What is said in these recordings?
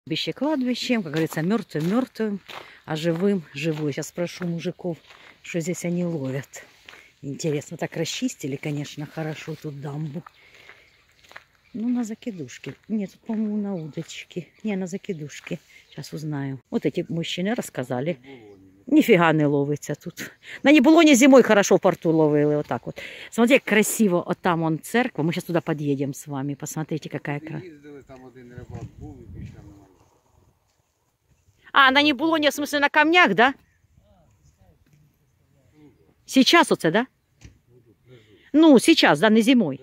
Кладбище кладбищем, как говорится, мертвым мертвым, а живым живой. Сейчас спрошу мужиков, что здесь они ловят. Интересно, так расчистили, конечно, хорошо тут дамбу. Ну, на закидушке. Нет, тут, по-моему, на удочке. Не, на закидушке. Сейчас узнаю. Вот эти мужчины рассказали. Нифига не ловится тут. На Небулоне зимой хорошо в порту ловили. Вот так вот. Смотрите, как красиво. Вот там вон церковь. Мы сейчас туда подъедем с вами. Посмотрите, какая красота. А, на Небулоне, в смысле, на камнях, да? Сейчас оце, да? Ну, сейчас, да, не зимой.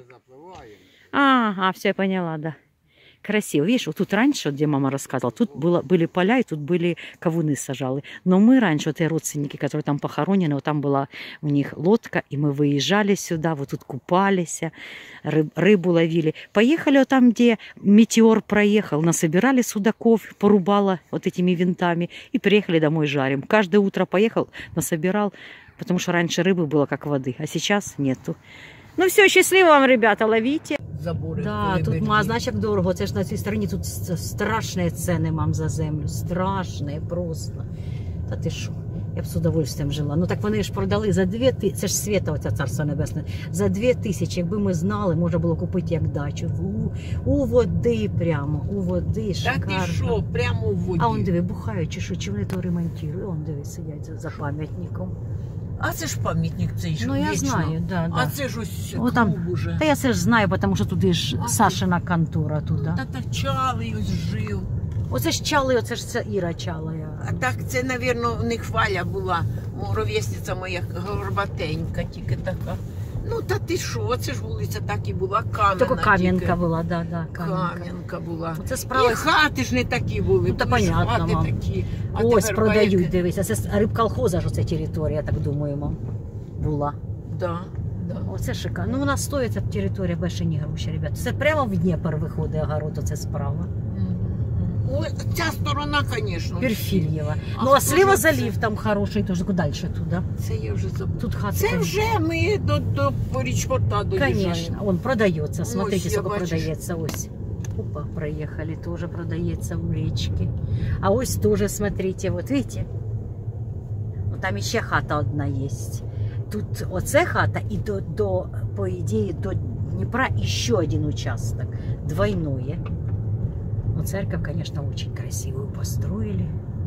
Ага, все, я поняла, да. Красиво. Видишь, вот тут раньше, где мама рассказывала, тут были поля, и тут были кавуны сажали. Но мы раньше, вот и родственники, которые там похоронены, вот там была у них лодка, и мы выезжали сюда, вот тут купались, рыбу ловили. Поехали вот там, где метеор проехал, насобирали судаков, порубало вот этими винтами, и приехали домой жарим. Каждое утро поехал, насобирал, потому что раньше рыбы было как воды, а сейчас нету. Ну все, счастливо вам, ребята, ловите. Забори. Да, тут, знаєш, як дорого. Це ж на цій стороні тут страшні ціни, мам, за землю. Страшні просто. Та ти що? Я б з удовольствием жила. Ну так вони ж продали за 2 тисячі. Це ж Свята, оця царство небесне. За 2 тисячі, якби ми знали, можна було купити як дачу. У води прямо, у води, шикарно. Так ти що, прямо у воді. А он диви, бухають чи що, чи вони то ремонтують. Он диви, сидять за пам'ятником. А це ж пам'ятник цей, що ну, я вічно. знаю, да, А да. це ж ось О, там, клуб уже. та я це ж знаю, тому що туди ж Сашина контора туди. Та так Чалий ось жив. Оце ж Чалий, оце ж це Іра Чалая. А так це, мабуть, у них Валя була, ровесниця моя горбатенька, тільки така. Ну, та ти що, це ж вулиця так і була, кам'яна. Тільки Кам'янка була, да, да, Кам'янка була. Оце справа. І хати ж не такі були, Ну, та були ж понятно, хати мам. такі. А Ось тепер продають, байки. дивися. Це рибколхоза ж оця територія, я так думаю, мам, була. Да, да. Оце шикарно. Ну, вона стоїть, ця територія, бешені гроші, ребята. Це прямо в Дніпр виходить огород, оце справа. Ой, ця сторона, звісно. Перфільєва. А Ну, а хто сліва ж це? залів там хороший, теж далі туди. Це я вже забула. Тут хата. Це вже ми до Порічпорта доїжджаємо. Конечно, он продается. Смотрите, Ось, я сколько бачу. продается. Ось. Опа, проехали, тоже продается у речки. А ось тоже, смотрите, вот видите? Вот там еще хата одна есть. Тут оце хата и по идее, до Днепра еще один участок. Двойное. Но церковь, конечно, очень красивую построили.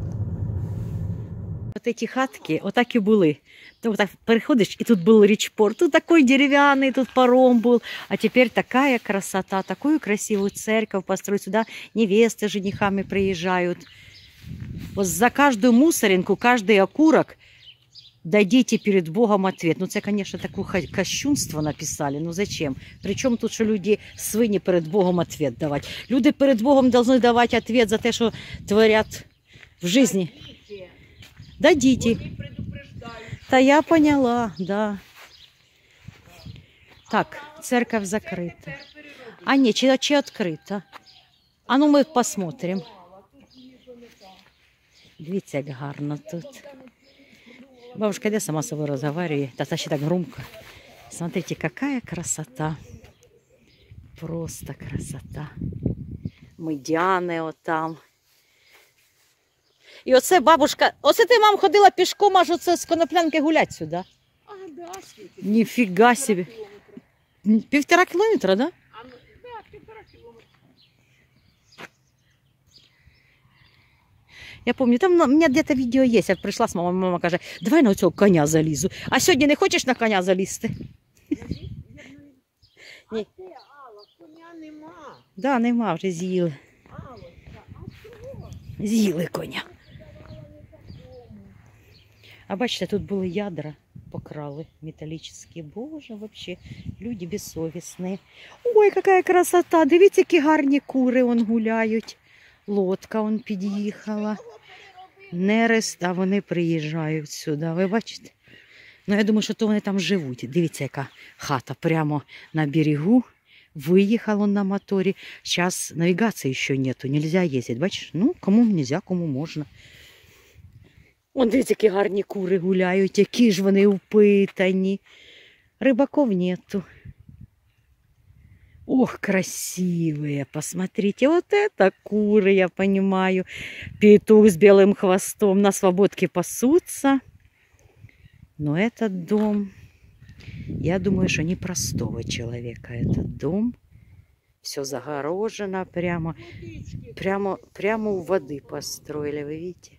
Вот эти хатки, вот так и были. Вот так приходишь, и тут был речпорт. Тут такой деревянный, тут паром был. А теперь такая красота, такую красивую церковь построить. Сюда невесты с женихами приезжают. Вот за каждую мусоринку, каждый окурок дадите перед Богом ответ. Ну, це, конечно, таке кощунство написали. Ну, зачем? Причем тут, що люди свині перед Богом ответ давати. Люди перед Богом должны давати ответ за те, що творять в жизни. Дадите. Да я поняла, да. Так, церковь закрыта. А не, чи открыта? А ну мы посмотрим. Дивіться, як гарно тут. Бабушка, де сама з собою розмовляє? Та ще так громко. Смотрите, какая красота. Просто красота. Медяни отам. І оце бабушка, оце ти, мам, ходила пішком, аж оце з Коноплянки гулять сюди. А, да, скільки? Ніфіга собі. 1,5 кілометра, да? А, ну, да, 1,5 кілометра. Я пам'ятаю, там у мене десь відео є, я прийшла з мамою, мама каже, давай на цього коня залізу. А сьогодні не хочеш на коня залізти? Ні. Це, Алла, коня нема. Да, нема, вже з'їли. Аллочка, а чого? З'їли коня. А бачите, тут були ядра, покрали металічні. Боже, вообще, люди безсовісні. Ой, яка красота! Дивіться, які гарні кури вон гуляють. Лодка вон під'їхала. Нерест, а вони приїжджають сюди. Ви бачите? Ну, я думаю, що то вони там живуть. Дивіться, яка хата прямо на берегу. Выехал он на моторе. Сейчас навигации еще нету, нельзя ездить. Бачиш? Ну, кому нельзя, кому можна. Вон, дивіться, які гарні кури гуляють, які ж вони упитані. Рибаков нету. Ох, красивые, посмотрите, вот это куры, я понимаю. Петух с белым хвостом на свободке пасутся. Но этот дом, я думаю, что не простого человека этот дом. Все загорожено прямо у воды построили, вы видите?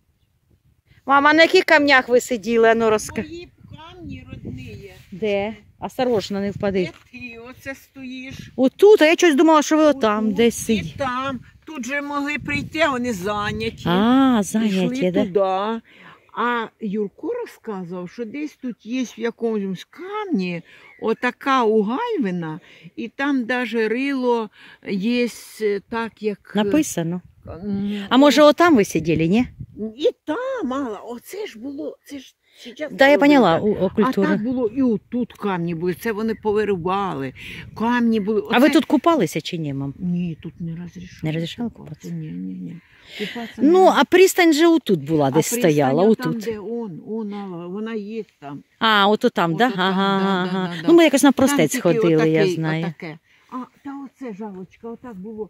Мама, на яких камнях ви сиділи? А ну, Мої камні родні. Де? Осторожно, не впади. Де ти оце стоїш? Отут, а я щось думала, що ви отам Отут десь і сиділи. там. Тут же могли прийти, а вони зайняті. А, Пішли заняття, да? туди. А Юрко розказував, що десь тут є в якомусь камні отака угайвина, і там навіть рило є так, як... Написано. м, А може отам ви сиділи, ні? І там, Алла, оце ж було, це ж зараз Да, я теж поняла, так. А культуру. так було, і отут камні були, це вони повирубали. Камні були. А ви Оце- тут купалися чи ні, мам? Ні, тут не розрішали. Не розрішали купатися? Ні. Купатися Ну, не- а пристань же отут була, А десь пристань стояла, там, отут. де Алла, вона є там. А, ото там, да? Ото там, Ага, да. Ну, ми якось на простець Там тільки ходили, я отакий, знаю. Отаке. А, та оце жалочка, отак було.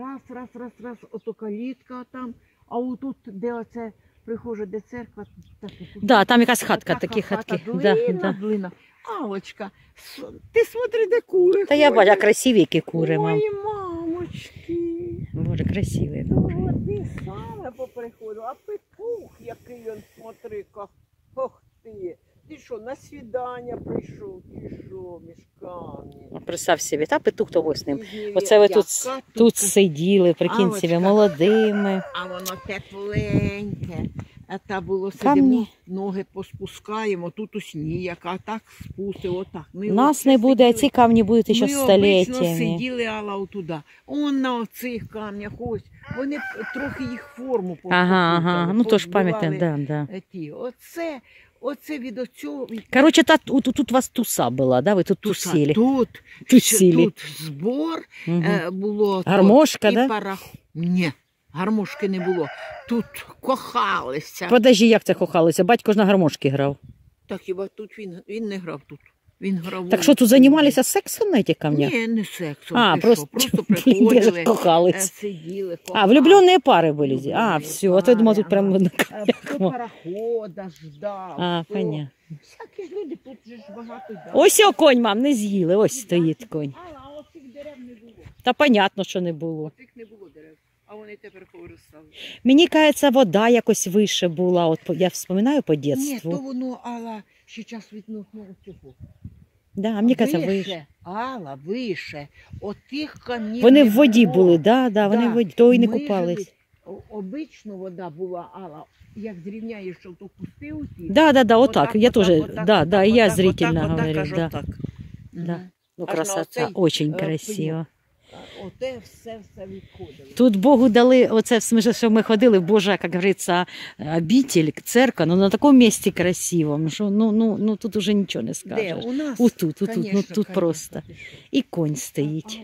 Раз, ото калітка там, а отут, де оце прихожа, де церква, так, Да, там якась хатка, така такі хата, хатки. длинна. Аллочка, ти смотри, де кури Та я бачу, а ходять. красиві які кури, мам. Ой, мамочки. Боже, красиві Ну, кури. води саме поприходив, а петух, який він, смотри-ка. Ох ти. Ти що, на свідання прийшов, чи що, між камні? Представ собі, та петух то ось ним. Із Оце ви тут, Яка тут сиділи, прикинь собі, Аллочка. молодими. А воно тепленьке. А та було Камні. сидимо, ноги поспускаємо, тут у сніг, а так спустив, отак. Ми Нас оце не буде, а сиділи. ці камні будуть ще Ми обично століттями. сиділи, Алла, отуда. Он на оцих камнях, ось. Вони трохи їх форму Ага, ну то ж позбивали, пам'ятаю, да. ті. Оце від оцього. Короче, тут у вас туса була, да? Ви тут тусили. Тут Тусили. Тут збор Угу. було. Гармошка, і да? Ні, гармошки не було. Тут кохалися. Подожди, як це кохалося? Батько ж на гармошки грав. Так хіба тут він не грав тут. Він грав. Так що тут займалися сексом на цих камнях? Ні, не сексом. А, ти просто, що, просто блін, приходили, де ж кохались. сиділи, А, влюбленные пары были здесь? А, Влюбленные все, а то я думала, тут пары, прям на Хто камнях. парохода ждав. А, хто- понятно. Всякі ж люди, тут же ж багато йде. Ось о, конь, мам, не з'їли, ось стоїть конь. А оцих дерев не було. Та понятно, що не було. Оцих не було дерев. А вони тепер повиростали. Мені кажеться, вода якось вище була. От я вспоминаю по Ні, то дитинству. воно, Алла, ще час відносно цього. Да, а мені кажеться, вище. Алла, вище. Отих камнів Вони не в воді було. були, да, вони Да. в воді, то і не Ми купались. жили, обично вода була, Алла, як зрівняєш, що то пусти оті. Да, отак, я теж, да, і я зрительно отак, говорю, аж да. отак. Да. Мгм. Ну, Аж на красота, оцей, очень пеньок. красиво. Оте все відходило. Тут Богу дали, оце в смысле, що ми ходили в Божа, як говориться, обитель, церковь, ну на такому місці красивому, що ну тут уже нічого не Де? скажеш. У нас? Отут, ну Конечно, тут конечно, просто. ти що. І конь стоїть.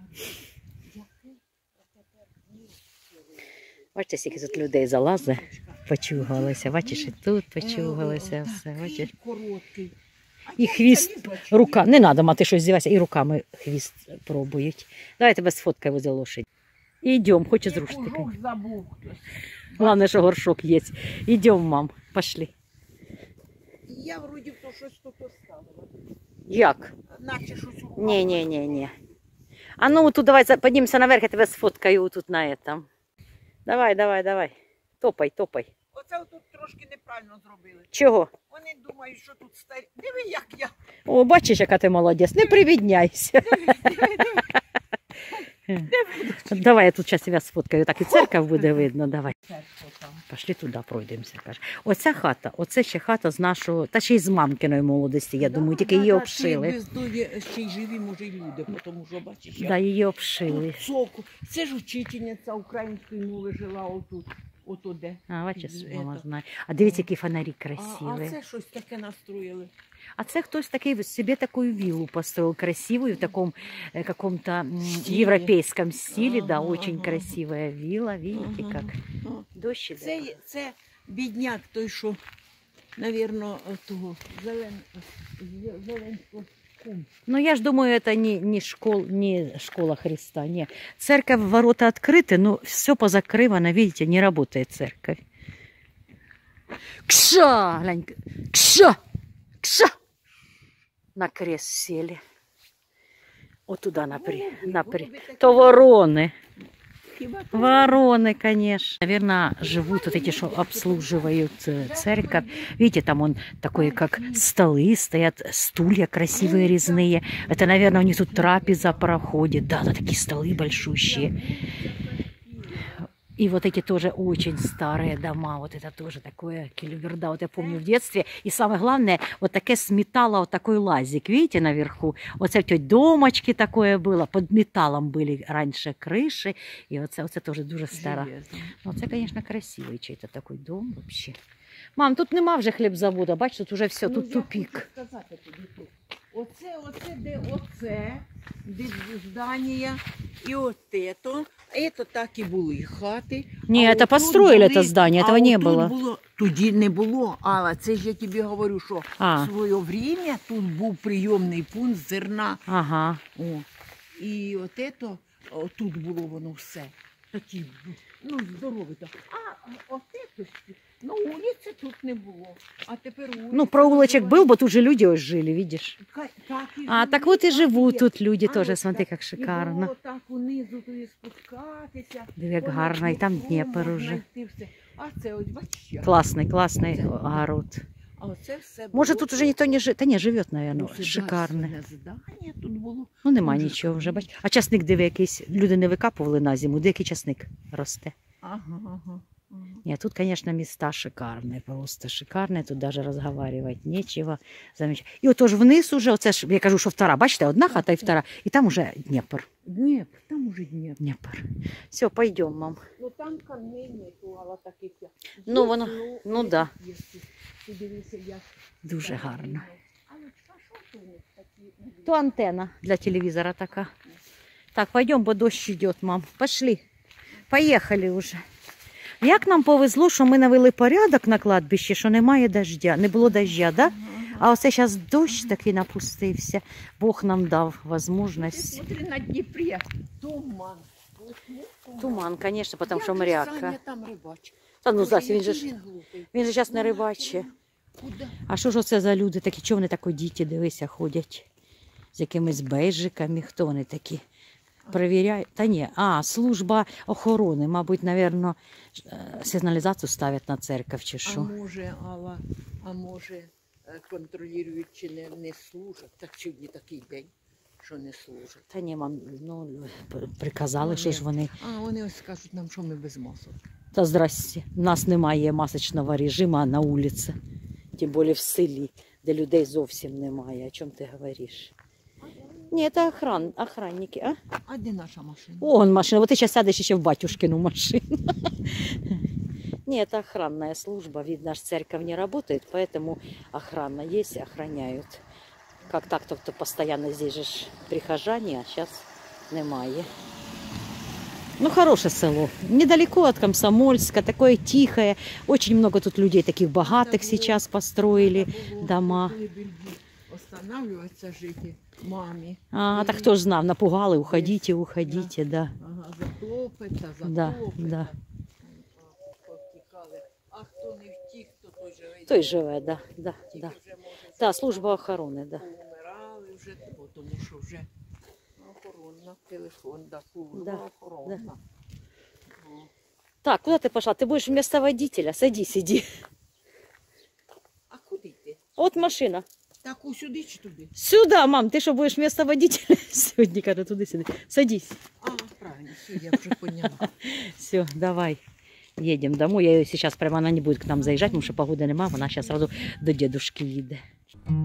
Бачите, скільки тут людей залазить, почугалися. Бачиш, і тут почугалися все. Бачиш. Короткий. І хвіст, рука, не треба мати щось здіватися, і руками хвіст пробують. Давай тебе сфоткай возле лошаді. Ідемо, хоче з рушника. Кожух забув хтось. Главное, що горшок є. Ідемо, мам, пошли. Я вроді то щось тут оставила. Як? Наче щось упало. Ні. А ну, тут давай піднімемося наверх, я тебе сфоткаю тут на этом. Давай. Топай. Оце тут трошки неправильно зробили. Чого? Вони думають, що тут старі. Диви, як я. О, бачиш, яка ти молодець. Не привідняйся. Давай, я тут зараз тебе сфоткаю, так і церква буде видно, давай. Пішли туди, пройдемося, каже. Оця хата, оце ще хата з нашого, та ще й з мамкиної молодості, я думаю, тільки її обшили. Без дові ще й живі, може, й люди, тому що, бачиш, Да, її обшили. соку. Це ж учительниця української мови жила отут. Ото де. А, бачиш, мама Ето. знає. А дивіться, які фонарі А красиві. це щось таке настроїли. А це хтось такий собі таку виллу построил красивую в таком каком-то Стиле. европейском стиле, да, Ага, очень ага. красивая вилла, видите Ага, как? ага. Дощ іде. Це бідняк той, що, навірно, того Зеленського таком. Ну, я ж думаю, это не школа Христа, не. Церковь, ворота открыты, но все позакрывано, видите, не работает церковь. Кша, глянь, кша, кша. На крест сели. Вот туда То вороны. Вороны, конечно. Наверное, живут вот эти, что обслуживают церковь. Видите, там он такой, как столы стоят, стулья красивые резные. Это, наверное, у них тут трапеза проходит. Да, такие столы большущие. И вот эти тоже очень старые дома. Вот это тоже такое келюберда. Вот я помню в детстве. И самое главное, вот такое с металла, вот такой лазик. Видите, наверху? Вот эти домочки такое было. Под металлом были раньше крыши. И вот это тоже дуже старо. Ну, це, конечно, красивий чей-то такой дом вообще. Мам, тут нема вже хлібзаводу. Бачиш, тут уже все, тут тупик. Де здання, і от це так і були хати. Ні, це построили це здання, цього не було. Тоді не було, Алла, це ж я тобі говорю, що в своє время тут був прийомний пункт зерна. Ага. О, і от це, тут було воно все. Такі, ну, здорові. А от це, ну, вулиці тут не було. А тепер вулиця. Ну, проулочек был, бо тут же люди ось жили, видишь? Так вот и живут тут люди тоже, смотри, как шикарно. І так унизу туди спускатися. Диви, як гарно, і там Дніпр уже. А це ось, бачиш. Классный огород. А оце все Може тут уже ніхто не живе? Та ні, живе, наверное, ну, шикарне. Здання тут було. Ну, нема нічого вже, бач. А часник, диви, якийсь, люди не викапували на зиму, деякий часник росте. Ага. Нет, тут, конечно, места шикарные, просто шикарные. Тут даже разговаривать нечего. Замечательно. И вот тоже вниз уже, оце ж, я кажу, що втора, бачите, одна хата і втора, і там уже Дніпр. Дніпр, там уже Дніпр. Дніпр. Все, пойдем, мам. Ну там каміння туала таких. Ну, воно, ну да. Ти дивися, як. Дуже гарно. А що у них такі? То антенна для телевизора така. Так, пойдем, бо дощ идет, мам. Пошли. Поехали уже. Як нам повезло, що ми навели порядок на кладбищі, що немає дождя, не було дождя, да? А оце зараз дощ такий напустився. Бог нам дав можливість. Смотри на Дніпрі, туман. Туман, звісно, тому що моряка. Саня там рибачить. Та ну, Зась, він же зараз не рибачить. А що ж оце за люди такі? Чого вони такі діти, дивися, ходять? З якимись бейджиками, хто вони такі? Перевіряють. Та ні, служба охорони, мабуть, напевно, сигналізацію ставлять на церкву чи що. А може, Алла, контролюють, чи не служать. Так сьогодні такий день, що не служать. Та ні, мам, ну, приказали, що ж вони. А вони ось скажуть нам, що ми без масок. Та здрасте, у нас немає масочного режиму на вулиці, тим більше в селі, де людей зовсім немає. О чому ти говориш? Ні, це охранники, а? А де наша машина? Вон машина, вот ты сейчас сядешь еще в батюшкину машину. Нет, это охранная служба, видно, что церковь не работает, поэтому охрана есть, охраняют. Как так-то постоянно здесь же прихожане, а сейчас немає. Ну, хорошее село, недалеко от Комсомольска, такое тихое, очень много тут людей таких богатых сейчас построили дома. Останавливаться жити мамі. Так хто ж знав, напугали, уходите, да. Ага, затопиться. Да. Повтікали. А хто не втік, то той живе. Той живе, да. Та, служба охорони, да. Умирали вже, тому що вже охорона, телефон, служба охорона. Да. Так, куди ти пішла? Ти будеш вместо водителя? Садись, иди. А куди йти? От машина. Так, сюди чи туди? Сюда, мам, ты что, будешь вместо водителя сегодня, когда туда сюда? Садись. Правильно, все, я уже поняла. Все, давай, едем домой. Я ее сейчас прямо, она не будет к нам заезжать, потому что погоды нема, она сейчас сразу до дедушки едет.